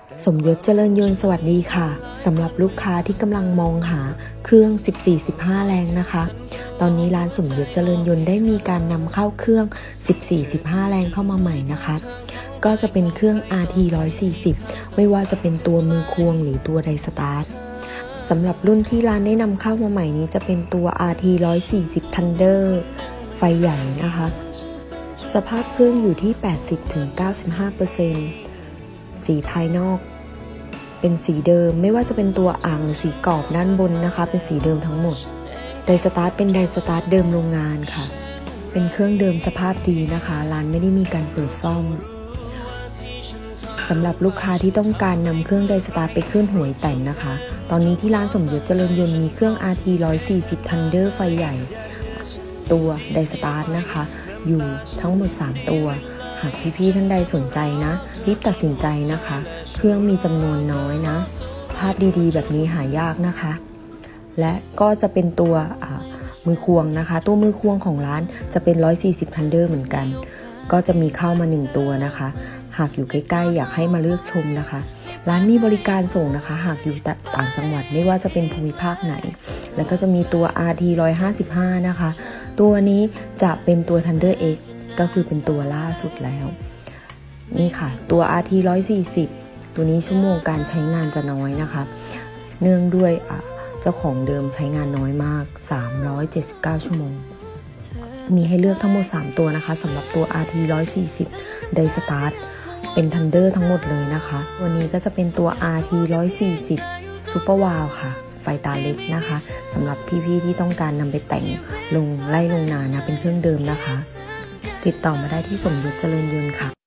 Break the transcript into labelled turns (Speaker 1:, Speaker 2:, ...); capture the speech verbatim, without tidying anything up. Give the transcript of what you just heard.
Speaker 1: สมยศเจริญยนต์สวัสดีค่ะสำหรับลูกค้าที่กำลังมองหาเครื่อง สิบสี่ สิบห้า แรงนะคะตอนนี้ร้านสมยศเจริญยนต์ได้มีการนำเข้าเครื่อง สิบสี่ สิบห้า แรงเข้ามาใหม่นะคะก็จะเป็นเครื่อง อาร์ ที หนึ่งร้อยสี่สิบ ไม่ว่าจะเป็นตัวมือควงหรือตัวไดสตาร์ทสำหรับรุ่นที่ร้านได้นำเข้ามาใหม่นี้จะเป็นตัว อาร์ ที หนึ่งร้อยสี่สิบ Thunder ไฟใหญ่นะคะสภาพเครื่องอยู่ที่ แปดสิบถึงเก้าสิบห้าเปอร์เซ็นต์ สีภายนอกเป็นสีเดิมไม่ว่าจะเป็นตัวอ่างหรือสีกรอบด้านบนนะคะเป็นสีเดิมทั้งหมดไดสตาร์ทเป็นไดสตาร์ทเดิมโรงงานค่ะเป็นเครื่องเดิมสภาพดีนะคะร้านไม่ได้มีการเปิดซ่อมสำหรับลูกค้าที่ต้องการนำเครื่องไดสตาร์ทไปขึ้นหวยแต่งนะคะตอนนี้ที่ร้านสมยศเจริญยนต์มีเครื่อง อาร์ ที หนึ่งร้อยสี่สิบ Thunder ไฟใหญ่ตัวไดสตาร์ทนะคะอยู่ทั้งหมดสามตัวหากพี่ๆท่านใดสนใจนะรีบตัดสินใจนะคะเครื่องมีจำนวนน้อยนะภาพดีๆแบบนี้หายากนะคะและก็จะเป็นตัวมือควงนะคะตัวมือควงของร้านจะเป็นหนึ่งร้อยสี่สิบ Thunder เหมือนกันก็จะมีเข้ามาหนึ่งตัวนะคะหากอยู่ใกล้ๆอยากให้มาเลือกชมนะคะร้านมีบริการส่งนะคะหากอยู่ต่างจังหวัดไม่ว่าจะเป็นภูมิภาคไหนแล้วก็จะมีตัว อาร์ ที หนึ่งร้อยห้าสิบห้า นะคะตัวนี้จะเป็นตัว Thunder X ก็คือเป็นตัวล่าสุดแล้วนี่ค่ะตัว อาร์ ที หนึ่งร้อยสี่สิบ ตัวนี้ชั่วโมงการใช้งานจะน้อยนะคะเนื่องด้วยเจ้าของเดิมใช้งานน้อยมากสามร้อยเจ็ดสิบเก้าชั่วโมงมีให้เลือกทั้งหมดสามตัวนะคะสำหรับตัว อาร์ ที หนึ่งร้อยสี่สิบ Day Start เป็น Thunder ทั้งหมดเลยนะคะวันนี้ก็จะเป็นตัว อาร์ ที หนึ่งร้อยสี่สิบ Super Wow ค่ะไฟตาเล็กนะคะสำหรับพี่ๆที่ต้องการนำไปแต่งลงไล่ลงนานะเป็นเครื่องเดิมนะคะติดต่อมาได้ที่สมยศเจริญยนต์ค่ะ